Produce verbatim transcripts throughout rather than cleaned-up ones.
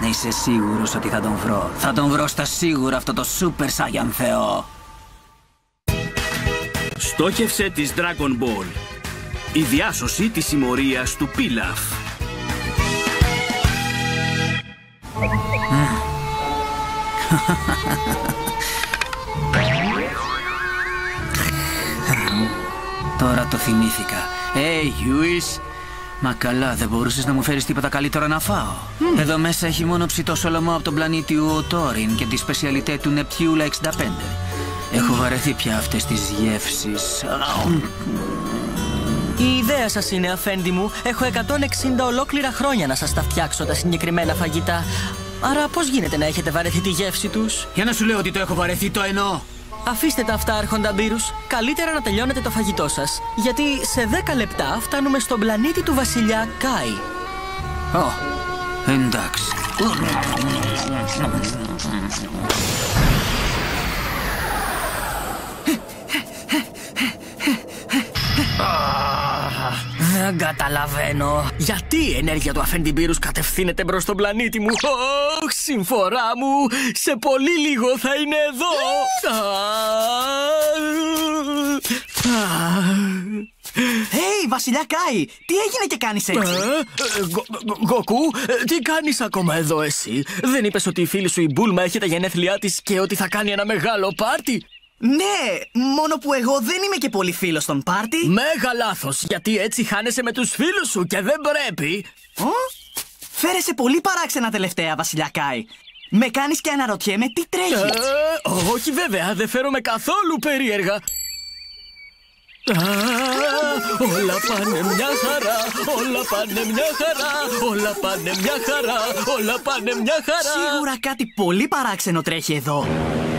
Είσαι σίγουρος ότι θα τον βρω? Θα τον βρω στα σίγουρα αυτό το Super Saiyan Θεό. Στόχευσε της Dragon Ball. Η διάσωση της συμμορίας του Πίλαφ. Τώρα το θυμήθηκα. Hey, Yui. Μα καλά, δεν μπορούσες να μου φέρεις τίποτα καλύτερο να φάω? Mm. Εδώ μέσα έχει μόνο ψητό σολομό από τον πλανήτη Ουοτόριν και τη σπεσιαλιτέ του Νεπτιούλα εξήντα πέντε. Έχω βαρεθεί πια αυτές τις γεύσεις. Η ιδέα σας είναι, αφέντη μου. Έχω εκατόν εξήντα ολόκληρα χρόνια να σας τα φτιάξω τα συγκεκριμένα φαγητά. Άρα πώς γίνεται να έχετε βαρεθεί τη γεύση τους? Για να σου λέω ότι το έχω βαρεθεί, το εννοώ. Αφήστε τα αυτά, Άρχοντα Μπύρους. Καλύτερα να τελειώνετε το φαγητό σας. Γιατί σε δέκα λεπτά φτάνουμε στον πλανήτη του βασιλιά Κάι. Ω, oh, εντάξει. Δεν καταλαβαίνω. Γιατί η ενέργεια του αφέντη Μπύρους κατευθύνεται προς τον πλανήτη μου? Ωχ, συμφορά μου. Σε πολύ λίγο θα είναι εδώ. Hey, βασιλιά Κάι, τι έγινε και κάνεις έτσι? Γκοκού, τι κάνεις ακόμα εδώ εσύ? Δεν είπες ότι η φίλη σου η Μπούλμα έχει τα γενέθλιά της και ότι θα κάνει ένα μεγάλο πάρτι? Ναι, μόνο που εγώ δεν είμαι και πολύ φίλος των πάρτι. Μέγα λάθος, γιατί έτσι χάνεσαι με τους φίλους σου και δεν πρέπει. Ω, φέρεσαι πολύ παράξενα τελευταία, βασιλιά Κάι. Με κάνεις και αναρωτιέμαι τι τρέχει. Ε, όχι βέβαια, δεν φέρομαι καθόλου περίεργα. Α, όλα πάνε μια χαρά, όλα πάνε μια χαρά, όλα πάνε μια χαρά, όλα πάνε μια χαρά. Σίγουρα κάτι πολύ παράξενο τρέχει εδώ.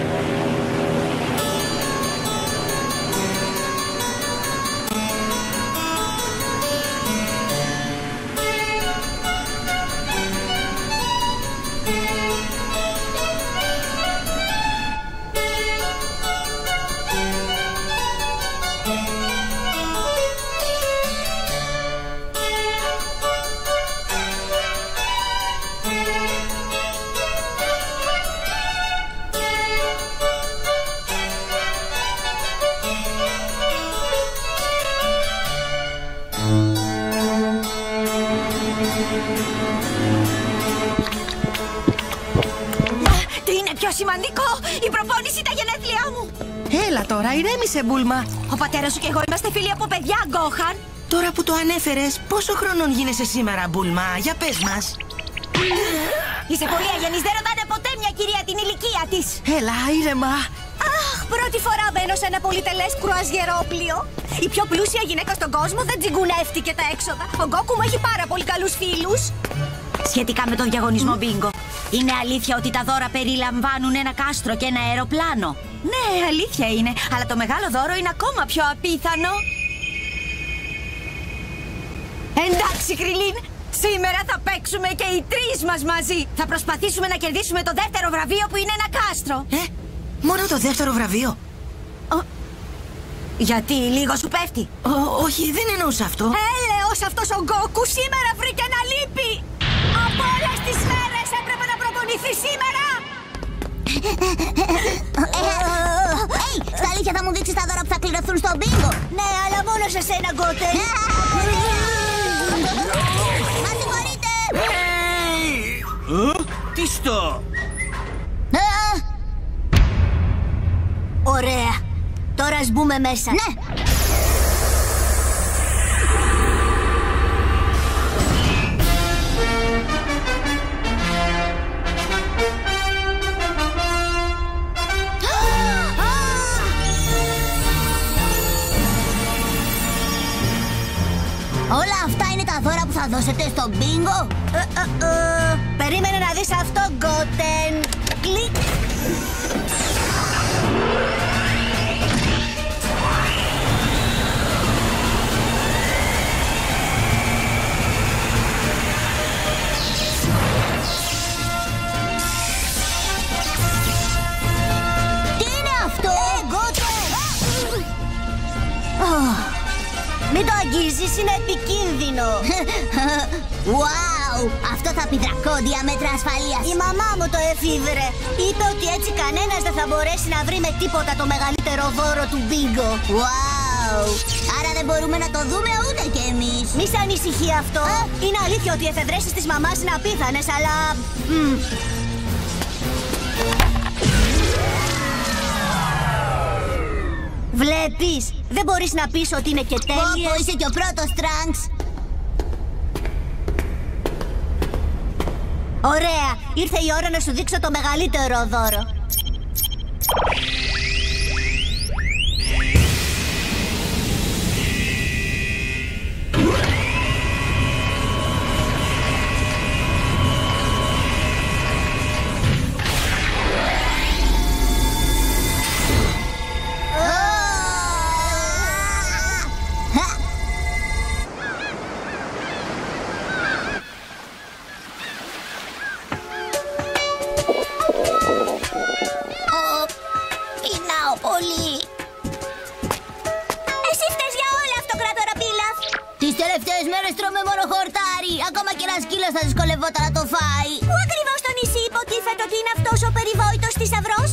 Τι είναι πιο σημαντικό? Η προπόνηση, τα γενέθλιά μου. Έλα τώρα, ηρέμησε, Μπούλμα. Ο πατέρας σου και εγώ είμαστε φίλοι από παιδιά, Γκόχαν. Τώρα που το ανέφερες, πόσο χρονών γίνεσαι σήμερα, Μπούλμα? Για πες μας. Είσαι πολύ αγενής, δεν ρωτάνε ποτέ μια κυρία την ηλικία της. Έλα, ήρεμα. Αχ, πρώτη φορά μπαίνω σε ένα πολυτελές κρουαζιερόπλιο. Η πιο πλούσια γυναίκα στον κόσμο δεν τσιγκουνεύτηκε τα έξοδα. Ο Γκόκου μου έχει πάρα πολύ καλούς φίλους. Σχετικά με τον διαγωνισμό μπίνγκο, είναι αλήθεια ότι τα δώρα περιλαμβάνουν ένα κάστρο και ένα αεροπλάνο? Ναι, αλήθεια είναι, αλλά το μεγάλο δώρο είναι ακόμα πιο απίθανο. Εντάξει, Κριλίν, σήμερα θα παίξουμε και οι τρεις μας μαζί. Θα προσπαθήσουμε να κερδίσουμε το δεύτερο βραβείο που είναι ένα κάστρο. Ε, μόνο το δεύτερο βραβείο? Ο... Γιατί λίγο σου πέφτει? Ο, όχι, δεν εννοούσα αυτό. Έλεος αυτός ο Γκόκου σήμερα βρήκε να λείπει. Από όλες τις μέρες έπρεπε να προπονηθεί σήμερα. Έι, στα αλήθεια θα μου δείξεις τα δώρα που θα κληρωθούν στο μπίνγκο? Ναι, αλλά μόνο σε σένα, Γκότερ. Μα συγχωρείτε. Τι στο? Ωραία. Τώρα ας μπούμε μέσα. Ναι. Όλα αυτά είναι τα δώρα που θα δώσετε στο μπίνγκο? Ε, ε, ε, περίμενε να δεις αυτό, Γκότεν. Κλικ. Τι είναι αυτό? Ε, Γκότεν! Μην το αγγίζεις, είναι επικίνδυνο. Wow! Wow! Αυτό θα πει δρακόντια μέτρα ασφαλείας. Η μαμά μου το εφήβρε. Είπε ότι έτσι κανένας δεν θα μπορέσει να βρει με τίποτα το μεγαλύτερο δώρο του μπίγκο. Wow! Άρα δεν μπορούμε να το δούμε ούτε κι εμείς. Μη σ' ανησυχεί αυτό. Α? Είναι αλήθεια ότι οι εφευρέσεις της μαμάς είναι απίθανες, αλλά... Μ. Βλέπεις, δεν μπορείς να πεις ότι είναι και τέλειες. Πω, είσαι και ο πρώτος, Trunks. Ωραία, ήρθε η ώρα να σου δείξω το μεγαλύτερο δώρο. Ακόμα και ένα σκύλος θα δυσκολευόταν να το φάει. Πού ακριβώς στο νησί υποτίθεται ότι είναι αυτός ο περιβόητος θησαυρός?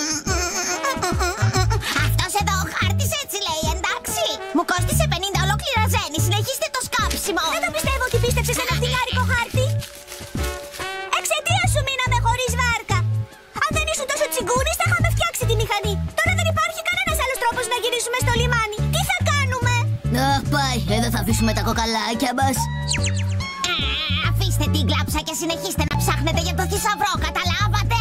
Αυτός εδώ ο χάρτης έτσι λέει, εντάξει. Μου κόστισε πενήντα ολόκληρα ζένη. Συνεχίστε το σκάψιμο. Δεν το πιστεύω ότι πίστεψες ένα φτηνάρικο χάρτη. Εξαιτίας σου μείναμε χωρίς βάρκα. Αν δεν ήσουν τόσο τσιγκούνης θα είχαμε φτιάξει τη μηχανή. Τώρα δεν υπάρχει κανένας άλλος τρόπος να γυρίσουμε στο λιμάνι. Τι θα κάνουμε? Αχ, πάει. Εδώ θα αφήσουμε τα κοκαλάκια μας. Αφήστε την κλάψα και συνεχίστε να ψάχνετε για το θησαυρό, καταλάβατε?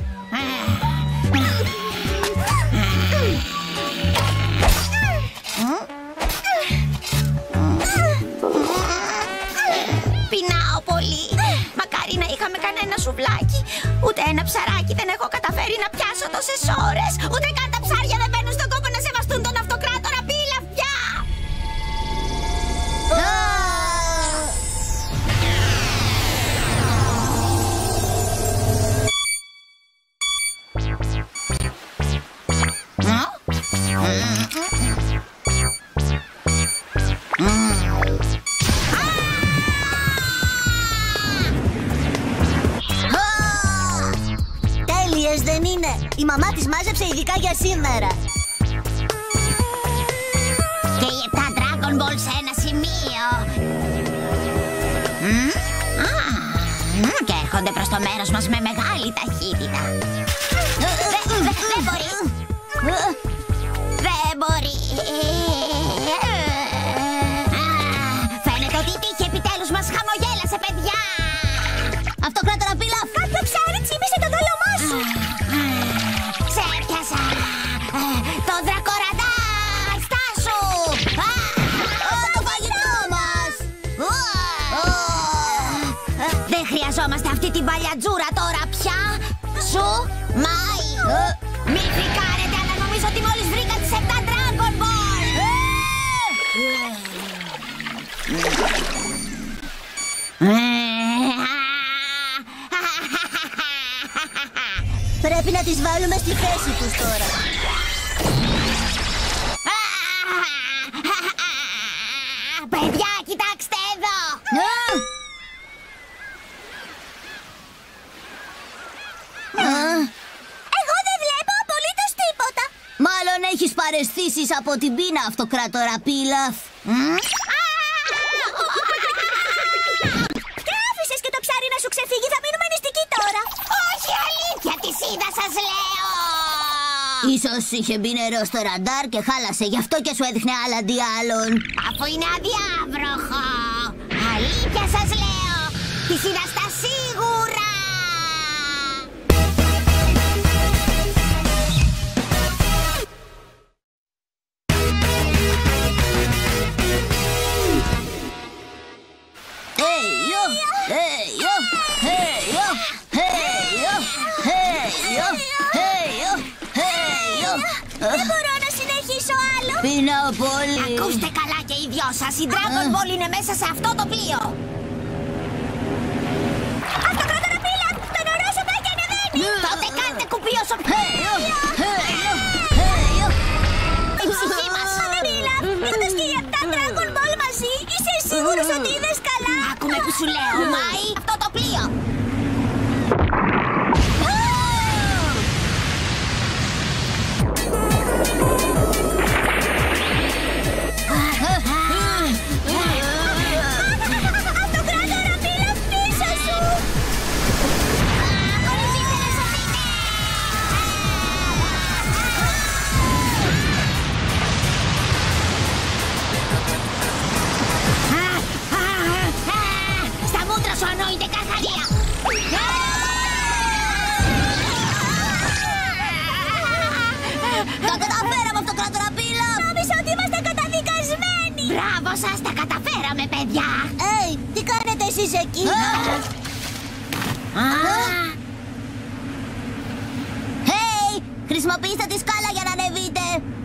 Πεινάω πολύ. Μακάρι να είχαμε κανένα σουβλάκι. Ούτε ένα ψαράκι δεν έχω καταφέρει να πιάσω τόσες ώρες. Ούτε καν τα ψάρια δεν μπαίνουν στον κόπο να σεβαστούν τον αυτοκράτορα Πίλαφ πια. Τέλειες δεν είναι? Η μαμά της μάζεψε ειδικά για σήμερα. Και οι επτά Dragon Ball σε ένα σημείο. Μμ? Α, μ, και έρχονται προς το μέρος μας με μεγάλη ταχύτητα. Δεν δε, δε μπορεί. Δεν μπορεί. Φαίνεται ότι η τύχη επιτέλους μας χαμογέλασε, παιδιά. Αυτοκράτορα Πίλαφ. Κάποιο ψάρι τσίμησε το δόλωμά σου. Ξέπιασα. Το δρακοραντάρ, στάσου. Το φαγητό μας. Δεν χρειαζόμαστε αυτή την παλιατζούρα τώρα πια. Σου, Μάι. Μη φρικάρετε, αλλά νομίζω ότι μόλις βρήκα τις επτά Dragon Ball. Πρέπει να τις βάλουμε στη θέση τους τώρα. Παιδιά, κοιτάξτε εδώ. Εγώ δεν βλέπω απολύτως τίποτα. Μάλλον έχεις παραισθήσεις από την πείνα, αυτοκράτορα Πίλαφ. Και άφησες και το ψάρι να σου ξεφύγει, θα μείνουμε νηστικοί τώρα. Όχι, αλήθεια, της είδα, σας λέω. Ίσως είχε μπει νερό στο ραντάρ και χάλασε, γι' αυτό και σου έδειχνε άλλα αντί άλλων. Αφού είναι αδιάβροχο. Αλήθεια σας λέω. Της είδα στα σίγουρα. Δεν μπορώ να συνεχίσω άλλο. Πεινάω πολύ. Ακούστε καλά και οι δυο σας. Η Dragon Ball είναι μέσα σε αυτό το πλοίο. Αυτοκράτορα Πίλαφ, το νερό σου πάει και ανεβαίνει. Τότε κάντε κουπί όσο πιο. Η ψυχή μας. Πίλαφ, είδες και οι επτά Dragon Ball μαζί. Είσαι σίγουρος ότι είδες καλά? Άκουμε που σου λέω, Μάι. παιδιά. Ε, τι κάνετε εσείς εκεί? Hey, χρησιμοποιήστε τη σκάλα για να ανεβείτε.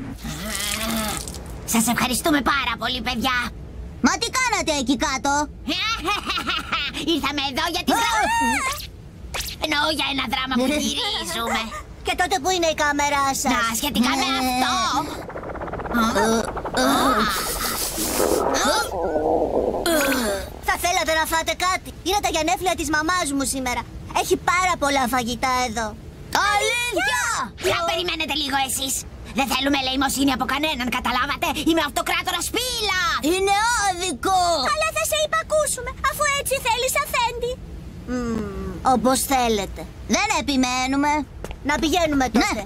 Σας ευχαριστούμε πάρα πολύ, παιδιά. Μα τι κάνατε εκεί κάτω? Ήρθαμε εδώ για τη δράμα. Εννοώ για ένα δράμα που γυρίζουμε. Και τότε που είναι η κάμερά σας? Να, σχετικά με αυτό. Θα θέλατε να φάτε κάτι? Είναι τα γενέθλια της μαμάς μου σήμερα. Έχει πάρα πολλά φαγητά εδώ. Αλήθεια! Να περιμένετε λίγο εσείς. Δεν θέλουμε ελεημοσύνη από κανέναν, καταλάβατε? Είμαι αυτοκράτορας πύλα. Είναι άδικο. Αλλά θα σε υπακούσουμε, αφού έτσι θέλεις, αφέντη. Mm, όπως θέλετε. Δεν επιμένουμε. Να πηγαίνουμε τότε.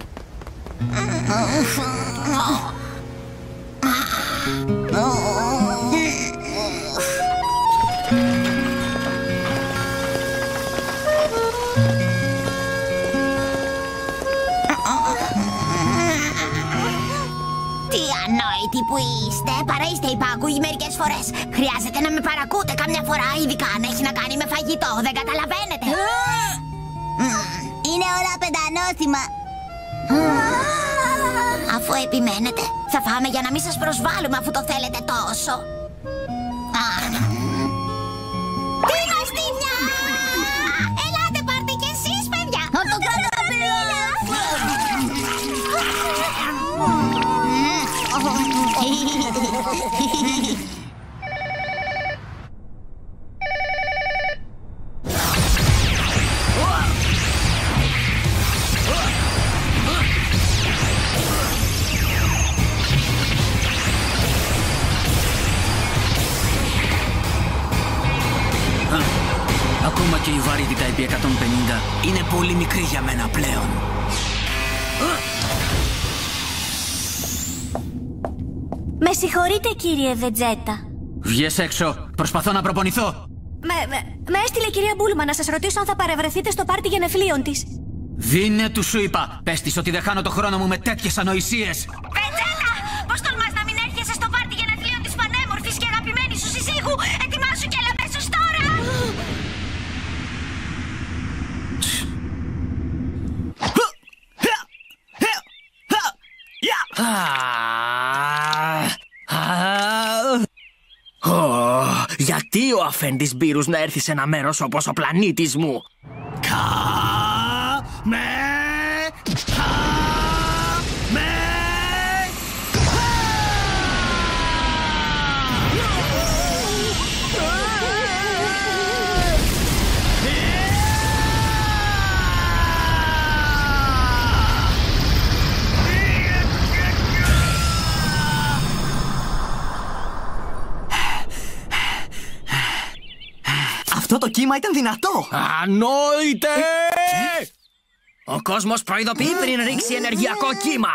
Τι ανόητοι που είστε, παρά είστε υπάκουγοι μερικές φορές. Χρειάζεται να με παρακούτε καμιά φορά, ειδικά αν έχει να κάνει με φαγητό, δεν καταλαβαίνετε? Είναι όλα πεντανόθυμα. Αφού επιμένετε, θα φάμε για να μην σας προσβάλλουμε αφού το θέλετε τόσο. Τι μαστίμια! Ελάτε πάρτε κι εσείς, παιδιά! Αυτοκράτορα πύλα! Ακόμα και η βαρύτητα επί εκατόν πενήντα είναι πολύ μικρή για μένα πλέον. Με συγχωρείτε, κύριε Βετζέτα. Βγες έξω. Προσπαθώ να προπονηθώ. Με, με, με έστειλε η κυρία Μπούλμα να σας ρωτήσω αν θα παρευρεθείτε στο πάρτι γενεθλίων της. Δίνε του, σου είπα. Πες της ότι δεν χάνω το χρόνο μου με τέτοιες ανοησίες. Βετζέτα! Πώς τολμάς να μην έρχεσαι στο πάρτι γενεθλίων της πανέμορφης και αγαπημένης σου συζύγου? Ετοιμάσου και έλα αμέσως τώρα! Γιατί ο αφέντης Μπύρους να έρθει σε ένα μέρος όπως ο πλανήτης μου? Κα με χα με Αυτό το κύμα ήταν δυνατό. Ανόητε! Ο κόσμος προειδοποιεί πριν ρίξει ενεργειακό κύμα.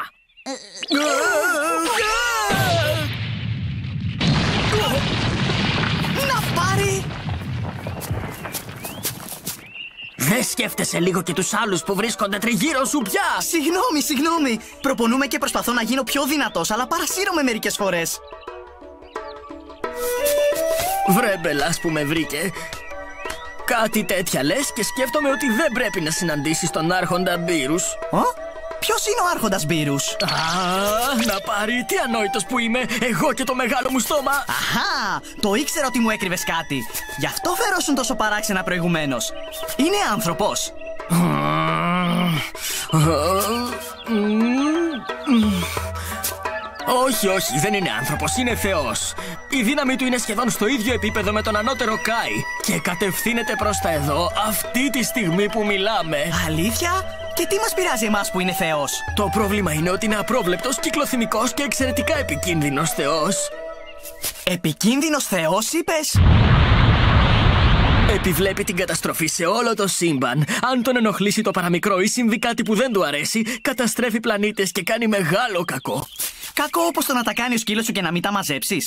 Να πάρει! Δεν σκέφτεσαι λίγο και τους άλλους που βρίσκονται τριγύρω σου πια? Συγγνώμη, συγγνώμη. Προπονούμε και προσπαθώ να γίνω πιο δυνατός, αλλά παρασύρωμαι μερικές φορές. Βρε μπελάς που με βρήκε. Κάτι τέτοια λες και σκέφτομαι ότι δεν πρέπει να συναντήσεις τον άρχοντα Μπύρους. Ω, ποιος είναι ο άρχοντας Μπύρους? Α, να πάρει, τι ανόητος που είμαι, εγώ και το μεγάλο μου στόμα. Αχά, το ήξερα ότι μου έκρυβες κάτι. Γι' αυτό φερόσουν τόσο παράξενα προηγουμένως. Είναι άνθρωπος. Όχι, όχι, δεν είναι άνθρωπος, είναι θεός. Η δύναμη του είναι σχεδόν στο ίδιο επίπεδο με τον ανώτερο Κάι και κατευθύνεται προς τα εδώ αυτή τη στιγμή που μιλάμε. Αλήθεια? Και τι μας πειράζει εμάς που είναι θεός? Το πρόβλημα είναι ότι είναι απρόβλεπτος, κυκλοθυμικός και εξαιρετικά επικίνδυνος θεός. Επικίνδυνος θεός, είπες? Επιβλέπει την καταστροφή σε όλο το σύμπαν. Αν τον ενοχλήσει το παραμικρό ή συμβεί κάτι που δεν του αρέσει, καταστρέφει πλανήτες και κάνει μεγάλο κακό. Κακό όπως το να τα κάνει ο σκύλος σου και να μην τα μαζέψεις?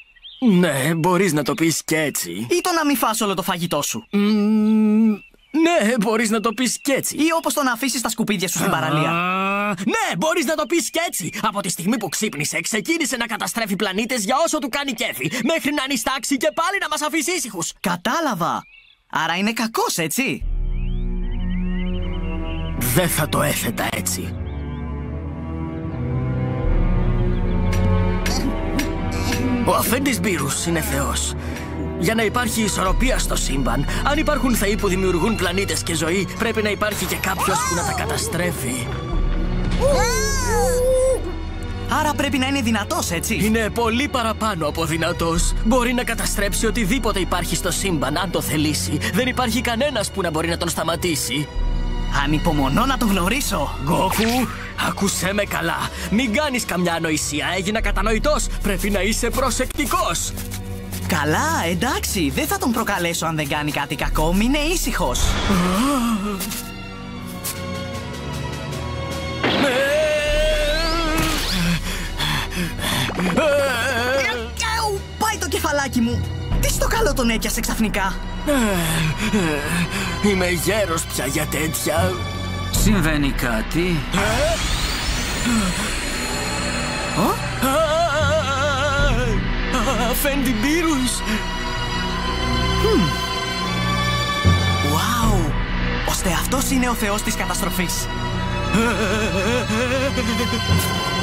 Ναι, μπορείς να το πεις και έτσι. Ή το να μην φας όλο το φαγητό σου? Mm, ναι, Ναι, μπορείς να το πεις κι έτσι. Ή όπως το να αφήσεις τα σκουπίδια σου στην παραλία. Ναι, μπορείς να το πεις κι έτσι. Από τη στιγμή που ξύπνησε, ξεκίνησε να καταστρέφει πλανήτες για όσο του κάνει κέφι. Μέχρι να νηστάξει και πάλι να μας αφήσει ήσυχους. Κατάλαβα. Άρα είναι κακός, έτσι. Δεν θα το έθετα έτσι. Ο αφέντης Μπύρους είναι θεός. Για να υπάρχει ισορροπία στο σύμπαν, αν υπάρχουν θεοί που δημιουργούν πλανήτες και ζωή, πρέπει να υπάρχει και κάποιος που να τα καταστρέφει. Άρα πρέπει να είναι δυνατός, έτσι. Είναι πολύ παραπάνω από δυνατός. Μπορεί να καταστρέψει οτιδήποτε υπάρχει στο σύμπαν, αν το θελήσει. Δεν υπάρχει κανένας που να μπορεί να τον σταματήσει. Ανυπομονώ να τον γνωρίσω. Γκόκου, άκουσέ με καλά. Μην κάνεις καμιά ανοησία, έγινα κατανοητός. Πρέπει να είσαι προσεκτικός. Καλά, εντάξει, δεν θα τον προκαλέσω αν δεν κάνει κάτι κακό. Μείνε ήσυχος. Πάει το κεφαλάκι μου. Τι στο καλό τον έπιασε ξαφνικά. Είμαι γέρος πια για τέτοια. Συμβαίνει κάτι. Αφέντη Μπύρους. Wow. Ώστε αυτός είναι ο θεός της καταστροφής.